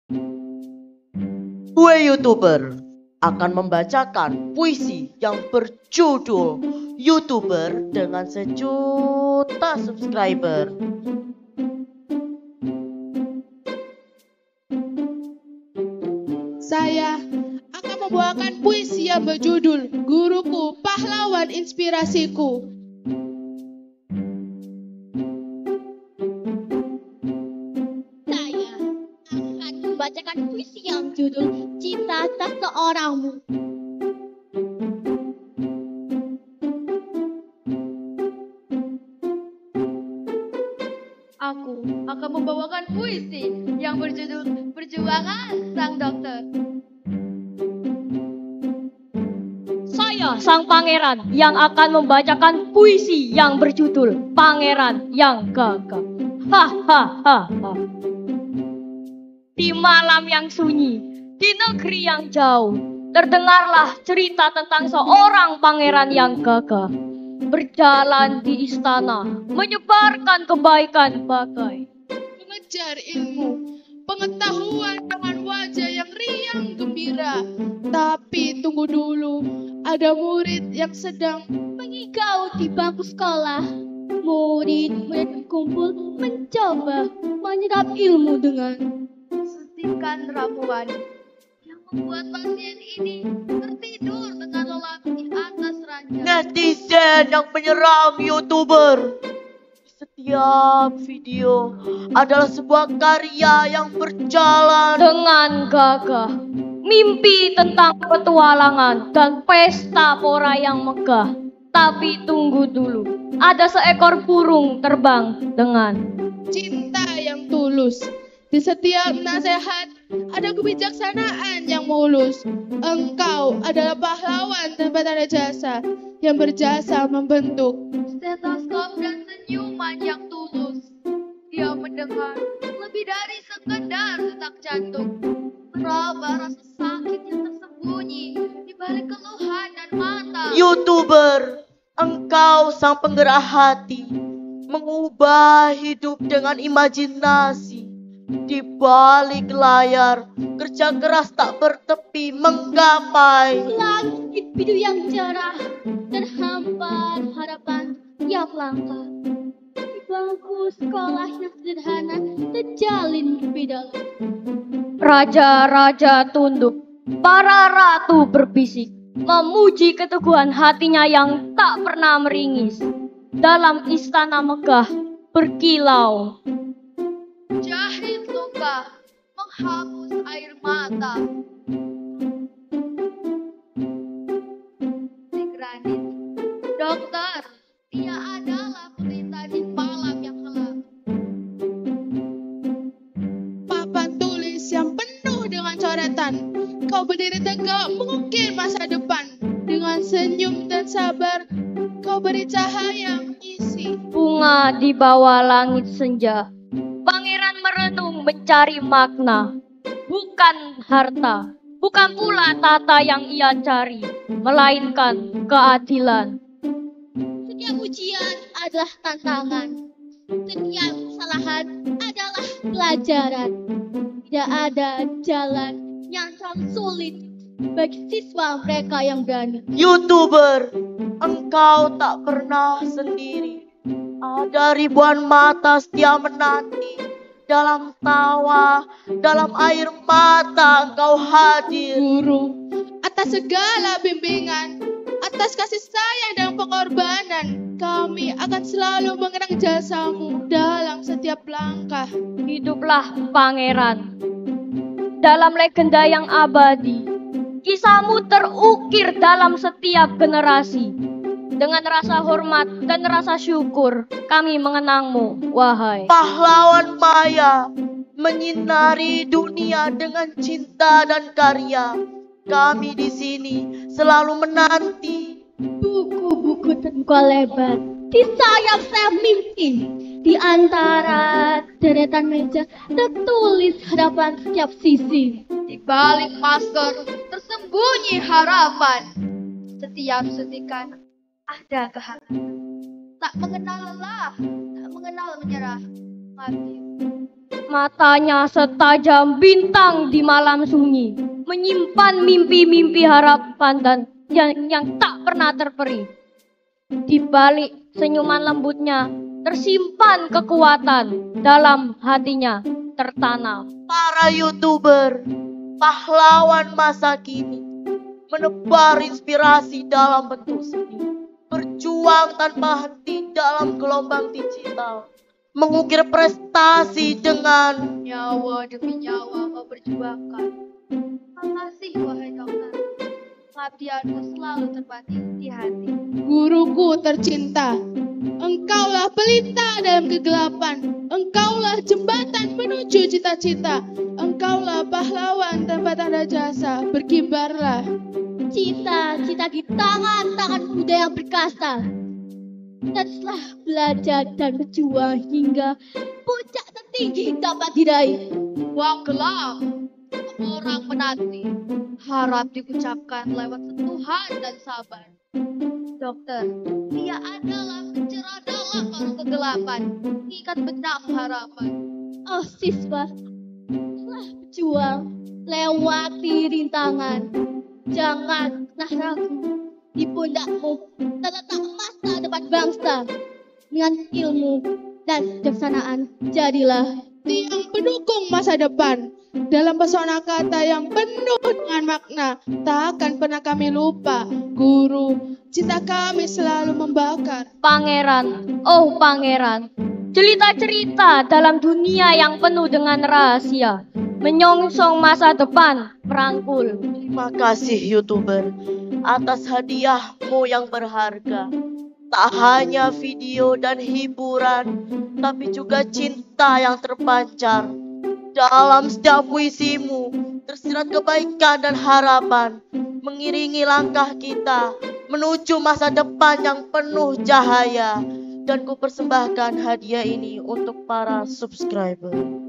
Gue YouTuber akan membacakan puisi yang berjudul YouTuber dengan 1 juta subscriber. Saya akan membawakan puisi yang berjudul Guruku, Pahlawan Inspirasiku. Saya akan membacakan puisi yang berjudul Cinta Seseorangmu. Aku akan membawakan puisi yang berjudul Perjuangan Sang Dokter. Saya sang pangeran yang akan membacakan puisi yang berjudul Pangeran yang Gagah. Hahaha. Di malam yang sunyi, di negeri yang jauh, terdengarlah cerita tentang seorang pangeran yang gagah. Berjalan di istana, menyebarkan kebaikan bagai Mengejar ilmu, pengetahuan dengan wajah yang riang gembira. Tapi tunggu dulu, ada murid yang sedang Mengigau di bangku sekolah, murid-murid kumpul mencoba menyerap ilmu dengan Suntikan ramuan yang membuat pasien ini tertidur dengan lelap di atas ranjang. Netizen yang menyerang YouTuber. Setiap video adalah sebuah karya yang berjalan dengan gagah. Mimpi tentang petualangan dan pesta pora yang megah. Tapi tunggu dulu, ada seekor burung terbang dengan cinta yang tulus. Di setiap nasihat ada kebijaksanaan yang mulus. Engkau adalah pahlawan tanpa tanda jasa yang berjasa membentuk. Stetoskop dan senyuman yang tulus. Dia mendengar lebih dari sekedar detak jantung. Meraba rasa sakit yang tersembunyi di balik keluhan dan mata. YouTuber. Engkau sang penggerak hati, mengubah hidup dengan imajinasi. Di balik layar, kerja keras tak bertepi menggapai langit biru yang cerah, terhampar harapan yang langka. Di bangku sekolah yang sederhana terjalin kepedalan. raja-raja tunduk. Para ratu berbisik, memuji keteguhan hatinya yang tak pernah meringis. Dalam istana megah berkilau. Jahit luka menghapus air mata. Di granit, dokter, dia adalah pelita di malam yang gelap. Papan tulis yang penuh dengan coretan. Kau berdiri tegak mengukir masa depan. Dengan senyum dan sabar, kau beri cahaya mengisi. Bunga di bawah langit senja. Pangeran merenung mencari makna. Bukan harta, bukan pula tata yang ia cari, melainkan keadilan. Setiap ujian adalah tantangan. Setiap kesalahan adalah pelajaran. Tidak ada jalan yang terlalu sulit bagi siswa mereka yang berani. YouTuber. Engkau tak pernah sendiri. Ada ribuan mata setia menanti. Dalam tawa, dalam air mata engkau hadir. Guru, atas segala bimbingan, atas kasih sayang dan pengorbanan, kami akan selalu mengenang jasamu dalam setiap langkah. Hiduplah pangeran. Dalam legenda yang abadi, kisahmu terukir dalam setiap generasi. Dengan rasa hormat dan rasa syukur, kami mengenangmu, wahai Pahlawan maya menyinari dunia dengan cinta dan karya. Kami di sini selalu menanti. Buku-buku terbuka lebar di sayap-sayap mimpi. Di antara deretan meja tertulis harapan setiap sisi. Di balik masker tersembunyi harapan. Setiap sentikan ada kehangatan. Tak mengenal lelah, tak mengenal menyerah. Mati Matanya setajam bintang di malam sunyi, menyimpan mimpi-mimpi harapan dan yang tak pernah terperi. Di balik senyuman lembutnya, tersimpan kekuatan dalam hatinya tertanam. Para YouTuber, pahlawan masa kini, menebar inspirasi dalam bentuk seni, berjuang tanpa henti dalam gelombang digital, mengukir prestasi dengan Nyawa demi nyawa kau perjuangkan. Makasih wahai dokter. Pengabdianmu selalu terpatri di hati. Guruku tercinta, engkaulah pelita dalam kegelapan, engkaulah jembatan menuju cita-cita, engkaulah pahlawan tanpa tanda jasa, berkibarlah. Cita-cita di tangan-tangan muda yang perkasa. Dan setelah belajar dan berjuang hingga puncak tertinggi dapat diraih. Uang gelap, orang menanti, harap diucapkan lewat sentuhan dan sabar. Dokter, dia adalah pencerah dalam arus kegelapan, ikat benang harapan. Oh siswa, setelah berjuang lewati rintangan, jangan pernah ragu. Di pundakmu terletak masa depan bangsa. Dengan ilmu dan kebijaksanaan, jadilah Tiang pendukung masa depan. Dalam pesona kata yang penuh dengan makna, tak akan pernah kami lupa. Guru, cinta kami selalu membakar. Pangeran, oh pangeran, cerita-cerita dalam dunia yang penuh dengan rahasia, menyongsong masa depan, merangkul. terima kasih YouTuber atas hadiahmu yang berharga. Tak hanya video dan hiburan, tapi juga cinta yang terpancar. Dalam setiap puisimu tersirat kebaikan dan harapan, mengiringi langkah kita menuju masa depan yang penuh cahaya. Dan ku persembahkan hadiah ini untuk para subscriber.